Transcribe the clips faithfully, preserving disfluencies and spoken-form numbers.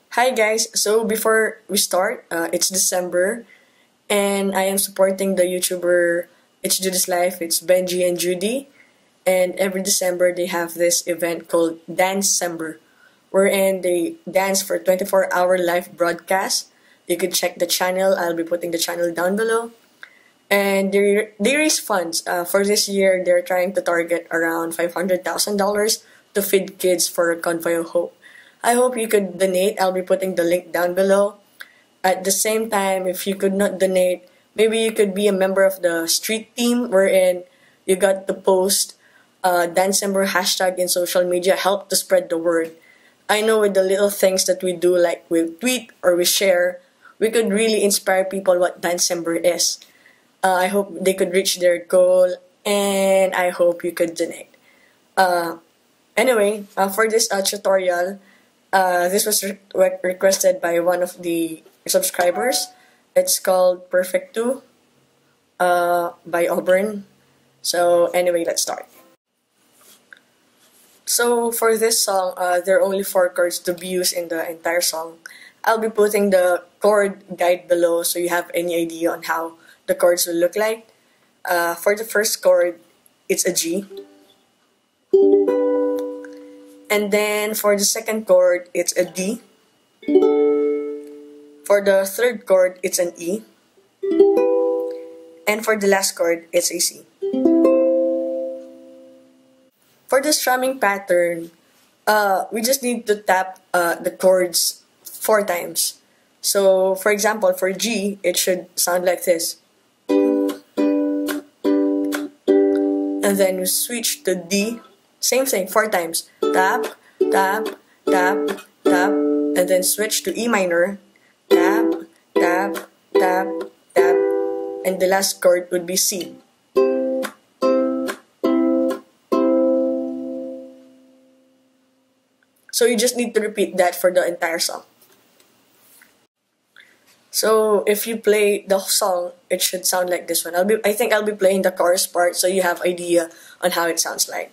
Hi guys, so before we start, uh, it's December and I am supporting the YouTuber It's Judy's Life. It's Benji and Judy, and every December they have this event called Dance-cember, wherein they dance for twenty-four hour live broadcast. You could check the channel, I'll be putting the channel down below. And they, they raise funds. Uh, for this year, they're trying to target around five hundred thousand dollars to feed kids for Convoy of Hope. I hope you could donate. I'll be putting the link down below. At the same time, if you could not donate, maybe you could be a member of the street team wherein you got to post uh, Dance-cember hashtag in social media, help to spread the word. I know with the little things that we do, like we tweet or we share, we could really inspire people what Dance-cember is. Uh, I hope they could reach their goal, and I hope you could donate. Uh, anyway, uh, for this uh, tutorial, uh, this was re requested by one of the subscribers. It's called Perfect two uh, by Auburn. So anyway, let's start. So for this song, uh, there are only four chords to be used in the entire song. I'll be putting the chord guide below so you have any idea on how the chords will look like. Uh, for the first chord, it's a G. And then for the second chord, it's a D. For the third chord, it's an E. And for the last chord, it's a C. For the strumming pattern, uh, we just need to tap uh, the chords four times. So, for example, for G, it should sound like this. And then we switch to D. Same thing, four times. Tap, tap, tap, tap. And then switch to E minor. Tap, tap, tap, tap. And the last chord would be C. So you just need to repeat that for the entire song. So if you play the song, it should sound like this one. I'll be, I think I'll be playing the chorus part so you have idea on how it sounds like.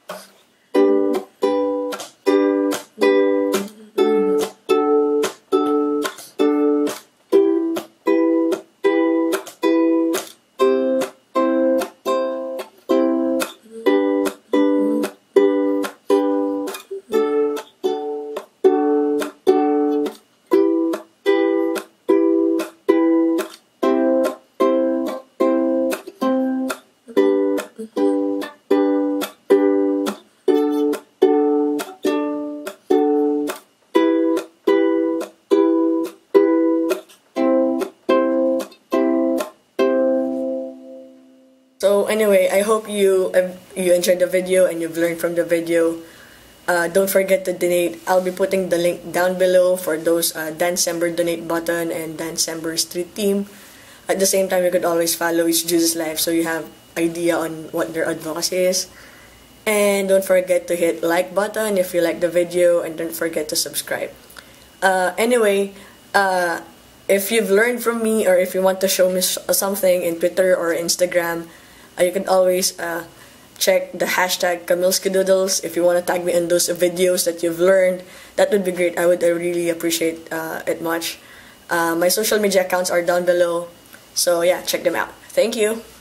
So anyway, I hope you uh, you enjoyed the video and you've learned from the video. Uh, don't forget to donate. I'll be putting the link down below for those uh, Dance-cember donate button and Dance-cember street team. At the same time, you could always follow It's Judy's Life so you have idea on what their advocacy is. And don't forget to hit like button if you like the video, and don't forget to subscribe. Uh, anyway, uh, if you've learned from me or if you want to show me something in Twitter or Instagram, Uh, you can always uh, check the hashtag CamilleSkidoodles if you want to tag me in those videos that you've learned. That would be great. I would uh, really appreciate uh, it much. Uh, my social media accounts are down below. So yeah, check them out. Thank you.